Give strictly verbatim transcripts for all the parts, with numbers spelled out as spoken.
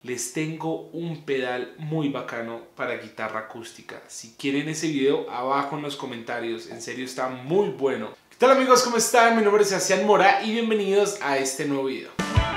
les tengo un pedal muy bacano para guitarra acústica. Si quieren ese video, abajo en los comentarios, en serio está muy bueno. ¿Qué tal amigos? ¿Cómo están? Mi nombre es Sebastián Mora y bienvenidos a este nuevo video.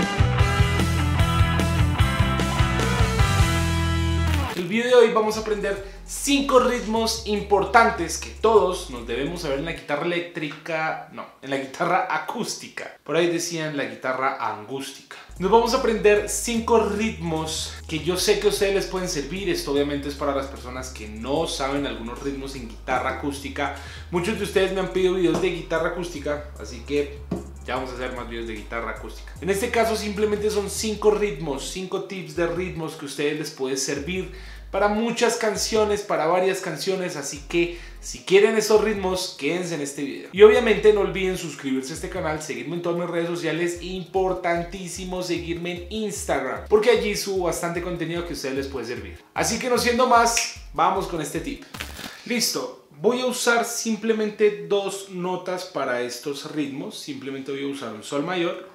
En el video de hoy vamos a aprender cinco ritmos importantes que todos nos debemos saber en la guitarra eléctrica, no, en la guitarra acústica. Por ahí decían la guitarra angústica. Nos vamos a aprender cinco ritmos que yo sé que a ustedes les pueden servir. Esto obviamente es para las personas que no saben algunos ritmos en guitarra acústica. Muchos de ustedes me han pedido videos de guitarra acústica, así que ya vamos a hacer más videos de guitarra acústica. En este caso simplemente son cinco ritmos, cinco tips de ritmos que a ustedes les puede servir para muchas canciones, para varias canciones, así que si quieren esos ritmos, quédense en este video. Y obviamente no olviden suscribirse a este canal, seguirme en todas mis redes sociales, importantísimo seguirme en Instagram, porque allí subo bastante contenido que a ustedes les puede servir. Así que no siendo más, vamos con este tip. Listo, voy a usar simplemente dos notas para estos ritmos, simplemente voy a usar un sol mayor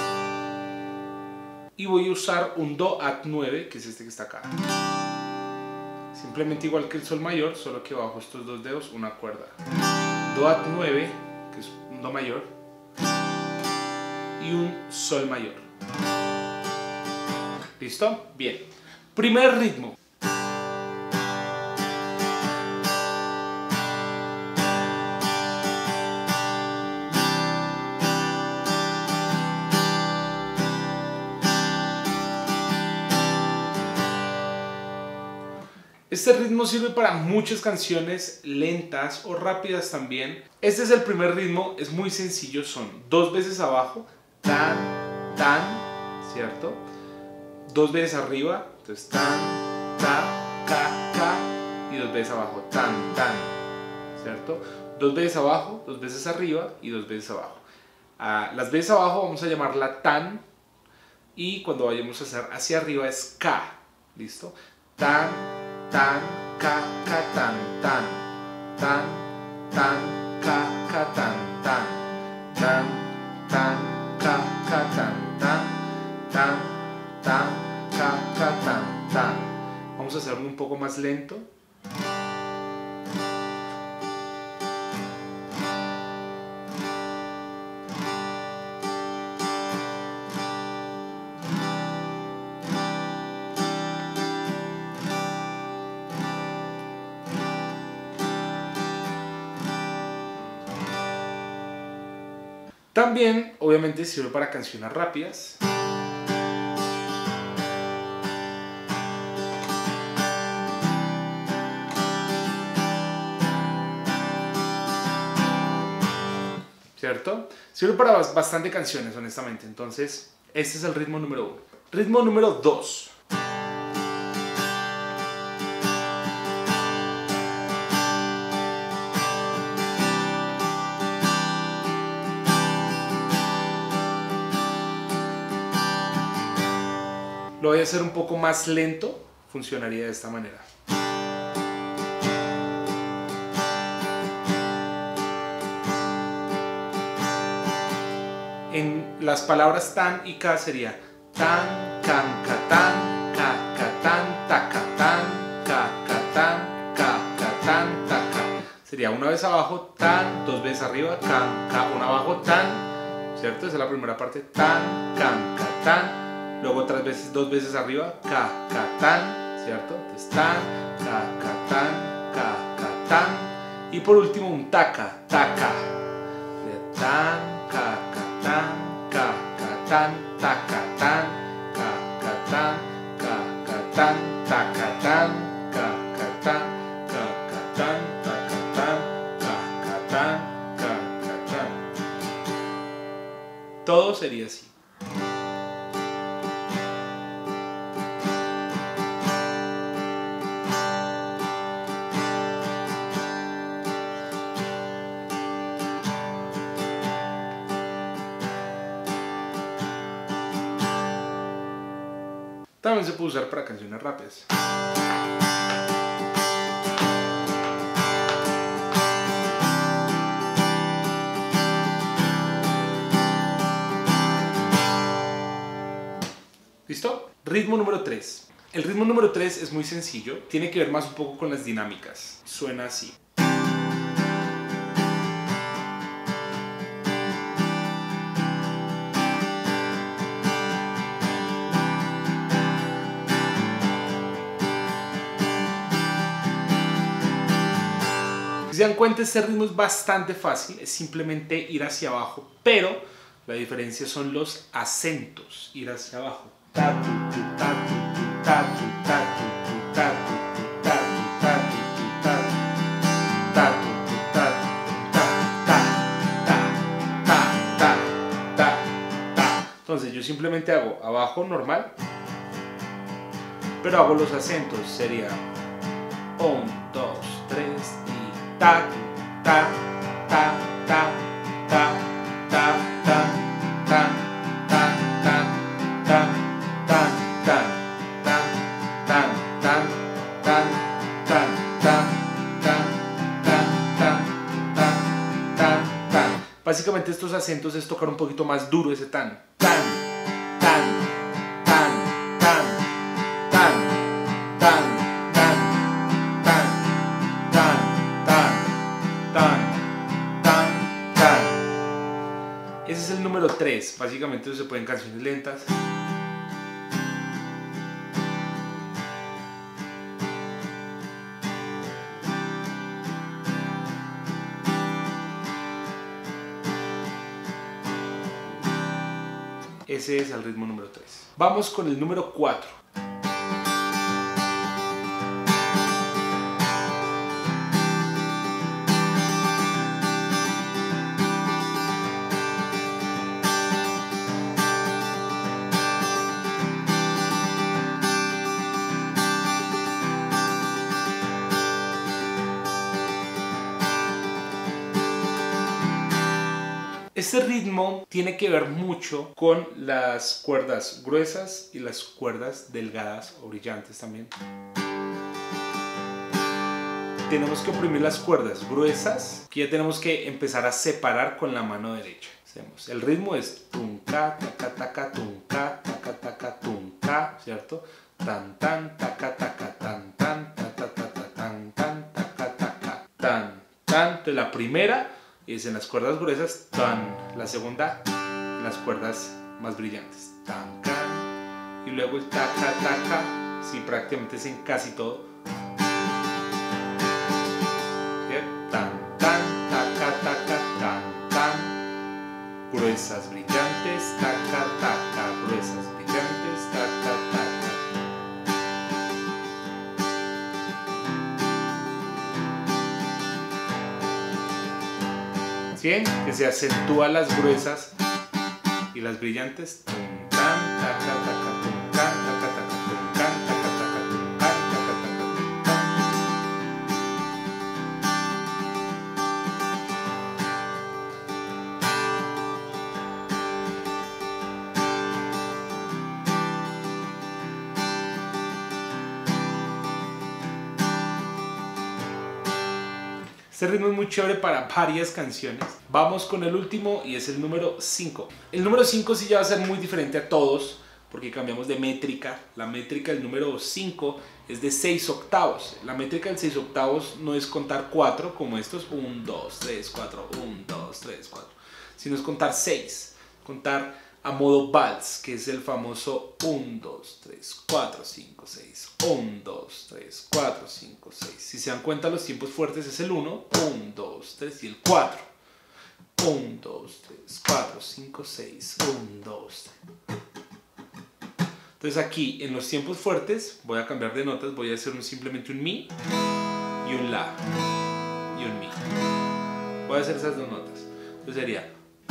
y voy a usar un do at nueve, que es este que está acá. Simplemente igual que el sol mayor, solo que bajo estos dos dedos una cuerda. Do at nueve, que es un do mayor, y un sol mayor. ¿Listo? Bien. Primer ritmo. Este ritmo sirve para muchas canciones lentas o rápidas también. Este es el primer ritmo, es muy sencillo, son dos veces abajo, tan, tan, ¿cierto? Dos veces arriba, entonces tan, ta, ca, ca, y dos veces abajo, tan, tan, ¿cierto? Dos veces abajo, dos veces arriba y dos veces abajo. Ah, las veces abajo vamos a llamarla tan, y cuando vayamos a hacer hacia arriba es ka, ¿listo? Tan, tan, ca, ca, tan, tan, tan, tan, ca, ca, tan, tan, tan, tan, ca, ca, tan, tan, tan, tan, ca, ca, tan, tan. Vamos a hacerlo un poco más lento. También, obviamente, sirve para canciones rápidas. ¿Cierto? Sirve para bastante canciones, honestamente. Entonces, este es el ritmo número uno. Ritmo número dos. Lo voy a hacer un poco más lento, funcionaría de esta manera. En las palabras tan y ka sería tan, can, ca, tan, ca, ca, tan, ta, ca, tan, ca, ca, tan, ca, ca, tan, ta, ca. Sería una vez abajo, tan, dos veces arriba, can, ca, una abajo, tan, ¿cierto? Esa es la primera parte, tan, can, ca, tan. Luego otras veces, dos veces arriba, ka, ka, tan, ¿cierto? Entonces tan, ka, ka, tan, ka, ka, tan. Y por último un taca, taca. Tan, ka, ka, tan, ka, ka, tan, taca, tan, ka, ka, tan, ka, ka, tan, taca, tan, ka, ka, tan, ka, ka, tan, taca, tan, ka, ka, tan, ka, ka, tan. Todo sería así. También se puede usar para canciones rápidas. ritmo número tres. El ritmo número tres es muy sencillo, tiene que ver más un poco con las dinámicas. Suena así. Si se dan cuenta, este ritmo es bastante fácil, es simplemente ir hacia abajo, pero la diferencia son los acentos, ir hacia abajo. Entonces yo simplemente hago abajo normal, pero hago los acentos, sería uno, dos, tres y ta, ta, ta, ta, ta, ta, ta, ta, ta, ta, ta, ta, ta, ta, ta, ta, ta, ta, ta, ta. Básicamente estos acentos es tocar un poquito más duro ese tan, tan, tan, tan, tan, tan, tan, tan, tan, tan, tan, tan, tan, tan. Ese es el número tres. Básicamente eso se puede en canciones lentas. Ese es el ritmo número tres. Vamos con el número cuatro. Este ritmo tiene que ver mucho con las cuerdas gruesas y las cuerdas delgadas o brillantes también. Tenemos que oprimir las cuerdas gruesas, que ya tenemos que empezar a separar con la mano derecha. Hacemos. El ritmo es tunca, taca, taca, tunca, taca, taca, tunca, ¿cierto? Tan, tan, taca, taca, tan, tan, ta, ta, ta, ta, tan, tan, taca, taca, tan, tan. Entonces la primera es en las cuerdas gruesas, tan, la segunda en las cuerdas más brillantes, tan, can, y luego el taca, taca, sí, prácticamente es en casi todo. ¿Sí? Tan, tan, taca, taca, tan, tan, gruesas, brillantes, taca, taca, gruesas, brillantes, taca, taca. Bien, que se acentúa las gruesas y las brillantes. Este ritmo es muy chévere para varias canciones. Vamos con el último y es el número cinco. El número cinco sí ya va a ser muy diferente a todos porque cambiamos de métrica. La métrica del número cinco es de seis octavos. La métrica del seis octavos no es contar cuatro como estos, uno, dos, tres, cuatro, uno, dos, tres, cuatro, sino es contar seis. Contar a modo vals, que es el famoso uno, dos, tres, cuatro, cinco, seis, uno, dos, tres, cuatro, cinco, seis. Si se dan cuenta, los tiempos fuertes es el uno, uno, dos, tres y el cuatro. uno, dos, tres, cuatro, cinco, seis, uno, dos, tres. Entonces aquí en los tiempos fuertes voy a cambiar de notas, voy a hacer un, simplemente un mi y un la y un mi. Voy a hacer esas dos notas. Entonces sería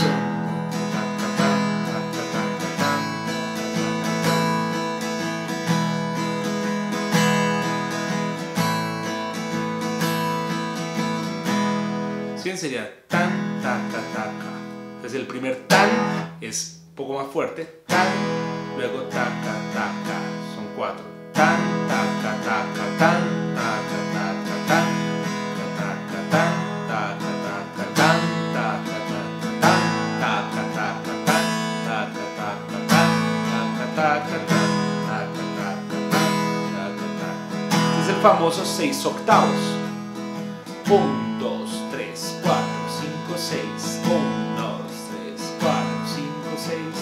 bien, sería tan, taca, taca. Entonces el primer tan es un poco más fuerte, tan, luego taca, taca, son cuatro, tan, taca, taca, tan, taca, taca, tan, taca, tan, taca, taca, tan, taca, taca, tan, taca, taca, tan, taca, taca, tan, taca, taca, tan, taca, famoso seis octavos. uno, dos, tres, cuatro, cinco, seis. uno, dos, tres, cuatro, cinco, seis.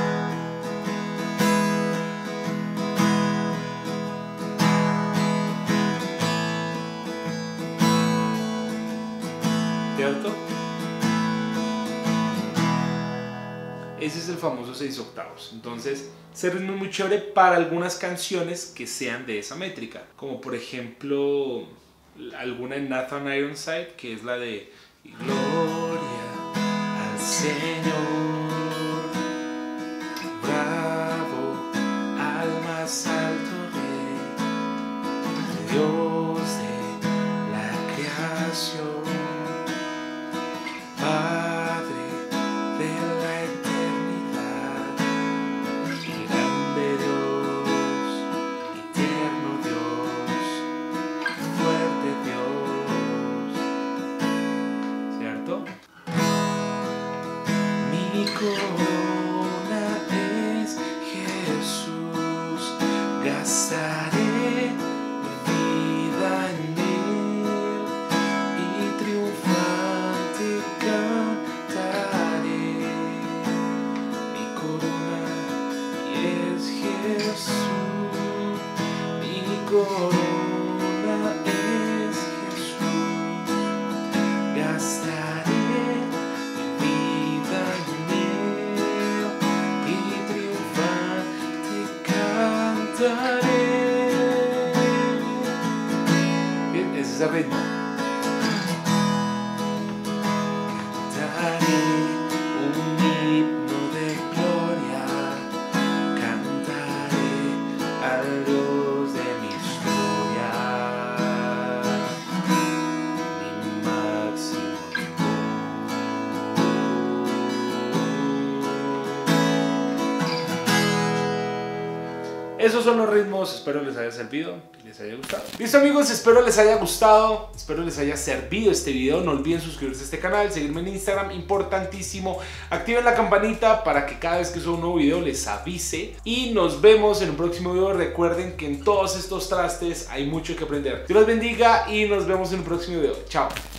¿Cierto? Ese es el famoso seis octavos. Entonces, ese ritmo es muy chévere para algunas canciones que sean de esa métrica. Como por ejemplo, alguna en Nathan Ironside, que es la de Gloria al Señor, bravo al más alto Rey, Dios de la creación, Padre de la eternidad, grande Dios, eterno Dios, fuerte Dios, ¿cierto? Mi corona es Jesús, gastaré vida en él y triunfante cantaré. Mi corona es Jesús, mi corona es Jesús, gastaré vida en él y triunfante cantaré. Bien, ese es el ritmo. Cantaré un himno de gloria, cantaré al Dios de mi historia, mi máximo amor. Esos son los ritmos, espero les haya servido y les haya gustado. Listo amigos, espero les haya gustado, espero les haya servido este video. No olviden suscribirse a este canal, seguirme en Instagram, importantísimo. Activen la campanita para que cada vez que suba un nuevo video les avise. Y nos vemos en un próximo video. Recuerden que en todos estos trastes hay mucho que aprender. Dios los bendiga y nos vemos en un próximo video. Chao.